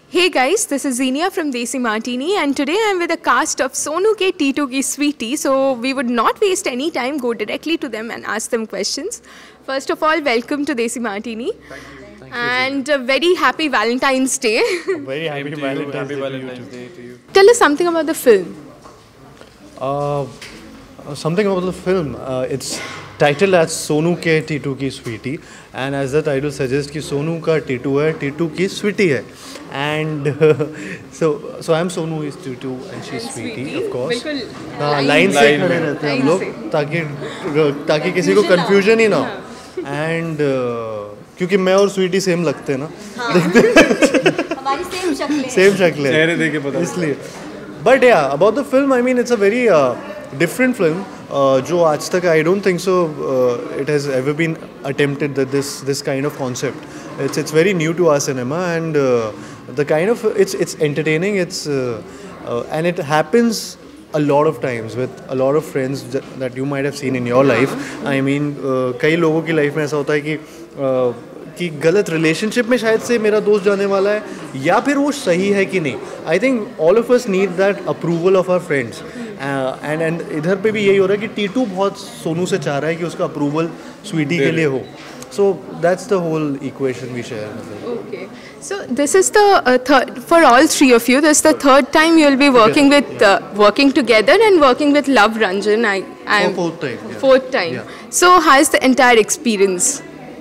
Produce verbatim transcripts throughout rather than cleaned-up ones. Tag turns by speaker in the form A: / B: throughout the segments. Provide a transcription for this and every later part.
A: Hey guys, this is Xenia from Desi Martini and today I'm with a cast of Sonu Ke T two Ki Sweetie. So we would not waste any time, go directly to them and ask them questions. First of all, welcome to Desi Martini.
B: Thank you. Thank
A: and you. a very happy Valentine's Day.
B: Very happy Valentine's, happy Day,
C: Valentine's
B: to
C: Day to you.
A: Tell us something about the film.
B: Uh, something about the film. Uh, it's titled as Sonu Ke T two Ki Sweetie, and as the title suggests, कि सोनू का T two है, T two की Sweetie है, and uh, so so I'm Sonu, is T two and she's
A: And
B: Sweetie,
A: Sweetie,
B: of course.
A: बिल्कुल
B: हाँ,
A: line
B: line से
C: line
B: खड़े
C: में।
B: रहते हैं हम
A: line
B: लोग
A: से।
B: ताकि ताकि किसी को confusion ही ना हो, and uh, क्योंकि मैं और Sweetie सेम लगते हैं ना,
D: हमारी सेम शक्लें
B: सेम शक्लें
C: चेहरे देख के पता
B: इसलिए. But yeah, about the film, I mean, it's a very uh, different film. Uh, जो आज तक I don't think so uh, it has ever been attempted that this this kind of concept. It's it's very new to our cinema, and uh, the kind of it's it's entertaining. It's uh, uh, and it happens a lot of times with a lot of friends that, that you might have seen in your life. I mean, uh, कई लोगों की life में ऐसा होता है कि uh, कि गलत रिलेशनशिप में शायद से मेरा दोस्त जाने वाला है या फिर वो सही है कि नहीं. I think all of us need that approval of our friends, and and इधर पे भी यही हो रहा है कि टी टू बहुत सोनू से चाह रहा है कि उसका अप्रूवल स्वीटी के लिए हो. So that's the whole equation we share.
A: Okay. So this is the uh, third, for all three of you, this is the third time you'll be working with, uh, working together and working with Love Ranjan. I, I'm
B: fourth time. Yeah.
A: Fourth time.
B: Yeah.
A: So how's the entire experience?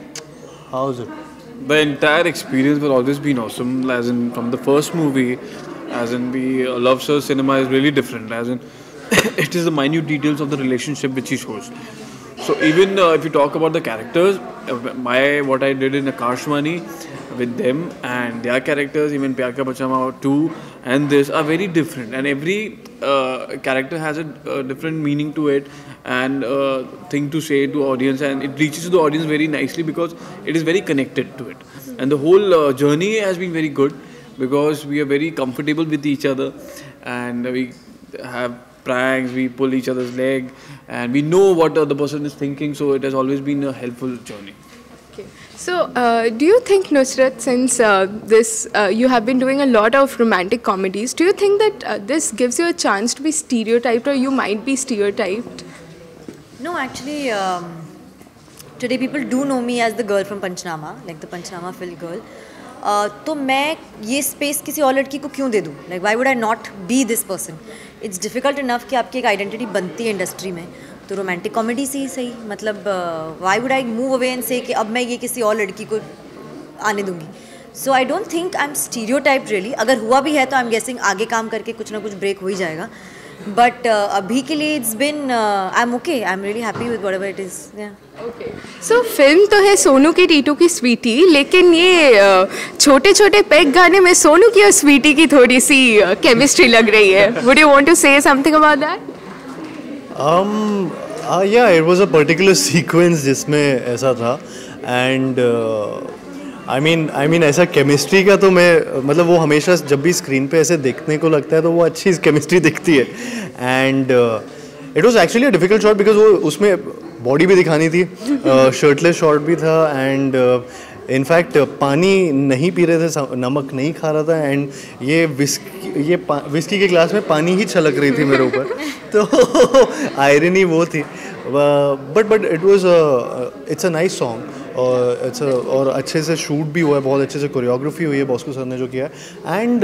B: How's it?
C: The entire experience has always been awesome. As in, from the first movie, as in, we uh, Love Sir cinema is really different. As in, it is the minute details of the relationship which he shows. So even uh, if you talk about the characters, uh, my what I did in Akashvani with them and their characters, even Pyar Kiya Pachama two and this are very different, and every uh, character has a, a different meaning to it and uh, thing to say to audience, and it reaches to the audience very nicely because it is very connected to it. And the whole uh, journey has been very good because we are very comfortable with each other, and we have pranks, we pull each other's leg, and we know what the other person is thinking, so it has always been a helpful journey.
A: Okay. So, uh, do you think, Nusrat, since uh, this, uh, you have been doing a lot of romantic comedies, do you think that uh, this gives you a chance to be stereotyped, or you might be stereotyped?
D: No, actually, um, today people do know me as the girl from Panchnama, like the Panchnama Phil girl. Uh, तो मैं ये space किसी और लड़की को क्यों दे दूँ? Like why would I not be this person? It's difficult enough कि आपकी एक आइडेंटिटी बनती है इंडस्ट्री में, तो रोमांटिक कॉमेडी से ही सही. मतलब why would I move away and say कि अब मैं ये किसी और लड़की को आने दूंगी. So I don't think I am stereotype really. अगर हुआ भी है तो आई एम गेसिंग आगे काम करके कुछ ना कुछ ब्रेक हो ही जाएगा. बट uh, अभी के लिए it's been I am okay. I am really happy with whatever it is.
A: Okay. So film तो है सोनू के टी टू की स्वीटी, लेकिन ये छोटे छोटे पैक गाने में सोनू की और स्वीटी की थोड़ी सी केमिस्ट्री लग रही है. Would you want to say something about that?
B: Um, uh, yeah, it was a particular sequence जिसमें ऐसा था, and uh, I mean, I mean ऐसा केमिस्ट्री का तो मैं मतलब वो हमेशा जब भी स्क्रीन पे ऐसे देखने को लगता है तो वो अच्छी केमिस्ट्री दिखती है. And it was actually a difficult shot because वो उसमें बॉडी भी दिखानी थी, शर्टलेस uh, शॉट भी था, एंड इनफैक्ट पानी नहीं पी रहे थे, नमक नहीं खा रहा था, एंड ये विस्की ये विस्की के ग्लास में पानी ही छलक रही थी मेरे ऊपर. तो आयरनी वो थी. But but it was it's a nice song, और इट्स और अच्छे से शूट भी हुआ है, बहुत अच्छे से कोरियोग्राफी हुई है बॉस्को सर ने जो किया है. And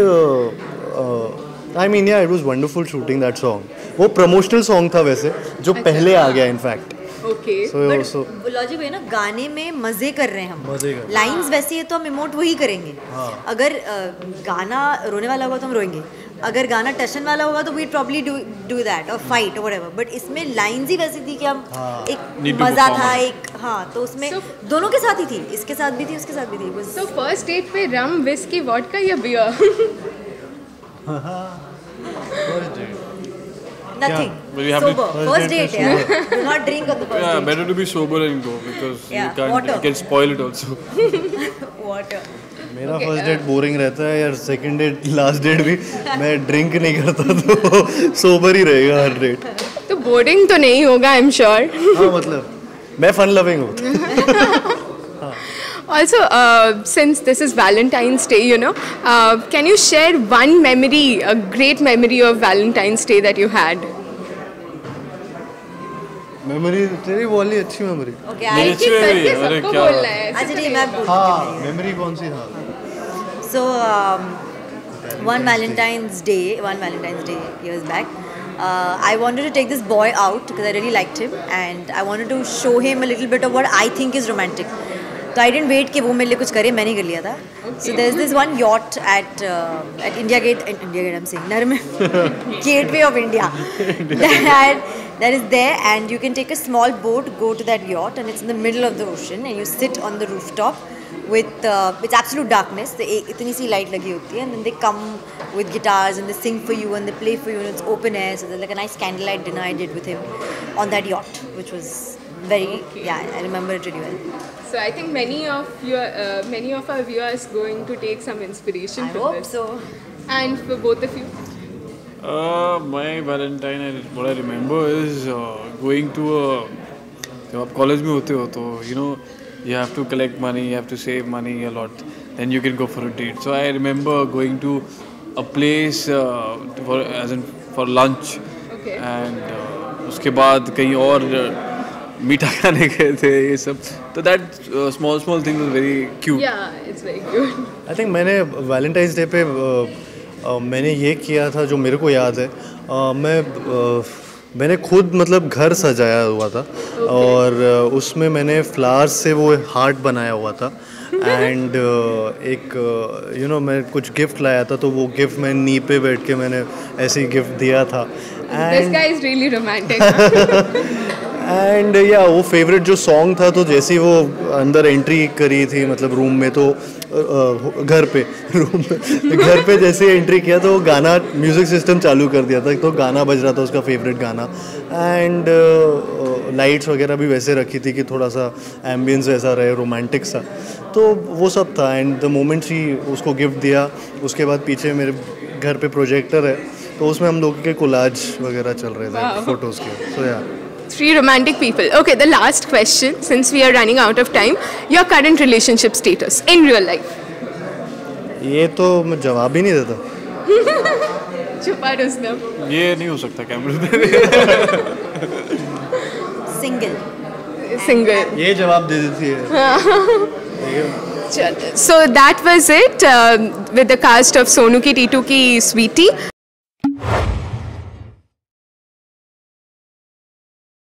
B: I mean yeah it was wonderful shooting that song. वो प्रमोशनल सॉन्ग था वैसे जो पहले आ गया इनफैक्ट.
A: ओके.
B: सो
D: लॉजिक है ना, गाने में मजे कर रहे हैं हम,
B: मजे कर
D: लाइंस वैसी है तो हम इमोट वही करेंगे.
B: हाँ.
D: अगर गाना रोने वाला होगा तो हम रोएंगे, अगर गाना टशन वाला होगा तो we probably do do that और फाइट और व्हाटएवर. बट इसमें लाइंस ही वैसी थी कि हम
B: हाँ.
D: एक मजा था, एक हाँ, तो उसमें so, दोनों के साथ ही थी, इसके साथ भी थी उसके साथ भी थी.
A: सो फर्स्ट डेट पे रम, विस्की, वोडका या beer?
D: Nothing.
C: Well, you have to-
D: Sober.
B: First
D: First
B: date
D: date,
B: is
D: yeah. Do not drink on the first
C: Yeah,
D: date.
C: better to be sober and go because
D: Yeah,
C: you can't
D: water.
C: you can spoil it also.
D: Water.
B: मेरा
A: Okay,
B: first
A: uh,
B: date boring रहता है यार. Second date, last date भी मैं drink नहीं करता तो sober ही रहेगा हर डेट.
A: तो बोरिंग तो नहीं होगा, आई एम श्योर.
B: हाँ मतलब मैं फन लविंग हूँ.
A: Also, uh, since this is Valentine's Day, you know, uh, can you share one memory, a great memory of Valentine's Day that you had?
B: Memory तेरी वाली अच्छी मेमोरी।
D: Okay,
C: मेरी
D: I
C: अच्छी memory है, अरे
A: सबको
C: क्या
A: बोलना है, ऐसे
D: अच्छा
A: तो
D: नहीं
A: नहीं
D: मैं
A: होता।
D: बोलती
B: हाँ
D: हूँ।
B: मेमोरी कौन सी था?
D: So um, one Valentine's Day, one Valentine's Day years back, uh, I wanted to take this boy out because I really liked him, and I wanted to show him a little bit of what I think is romantic. So I didn't wait कि वो मेरे लिए कुछ करे, मैंने कर लिया था. So there's this one yacht at uh, at India Gate, at India Gate I'm saying, Narme, Gateway of India, that that is there, and you can take a small boat, go to that yacht, and it's in the middle of the ocean, and you sit on the rooftop with uh, it's absolute darkness. The itni si light lagi hoti hai, and then they come with guitars and they sing for you and they play for you, and it's open air. So there's like a nice candlelight dinner I did with him on that yacht, which was very yeah. I remember it really well.
A: So I think many of your, uh, many of our viewers going to take some inspiration
D: I
A: from
D: hope
A: this.
D: so.
A: And for both of you.
C: Uh, my Valentine, I, what I remember is uh, going to a, जब आप college में होते हो तो you know you have to collect money, you have to save money a lot, then you can go for a date. So I remember going to a place uh, for as in for lunch,
A: Okay.
C: and uh, उसके बाद कहीं और uh, मीठा खाने गए थे ये सब. तो that uh, small small thing was very cute.
A: Yeah, it's very good.
B: I think मैंने वैलेंटाइंस डे पे अ, अ, मैंने ये किया था जो मेरे को याद है. अ, मैं अ, मैंने खुद मतलब घर सजाया हुआ था और अ, उसमें मैंने फ्लावर्स से वो हार्ट बनाया हुआ था एंड एक यू नो मैं कुछ गिफ्ट लाया था तो वो गिफ्ट मैं नी पे बैठ के मैंने ऐसे ही गिफ्ट दिया था.
A: This guy is really romantic.
B: And yeah वो फेवरेट जो सॉन्ग था तो जैसे ही वो अंदर एंट्री करी थी मतलब रूम में तो अ, घर पे रूम में घर पे जैसे एंट्री किया तो वो गाना म्यूज़िक सिस्टम चालू कर दिया था तो गाना बज रहा था उसका फेवरेट गाना एंड लाइट्स वगैरह भी वैसे रखी थी कि थोड़ा सा एम्बियंस वैसा रहे रोमांटिक सा तो वो सब था. एंड द मोमेंट ही उसको गिफ्ट दिया उसके बाद पीछे मेरे घर पे प्रोजेक्टर है तो उसमें हम लोगों के कोलाज वगैरह चल रहे थे
A: Wow.
B: फोटोज़ के. सो या
A: Three romantic people. Okay, the last question, since we are running out of time, your current relationship status in real life.
B: ये तो मैं जवाब ही नहीं देता.
A: छुपा रुस्तम.
C: ये नहीं हो सकता कैमरे पे.
D: Single.
A: Single.
B: ये जवाब दे देती है.
A: So that was it uh, with the cast of Sonu Ki T two Ki Sweetie.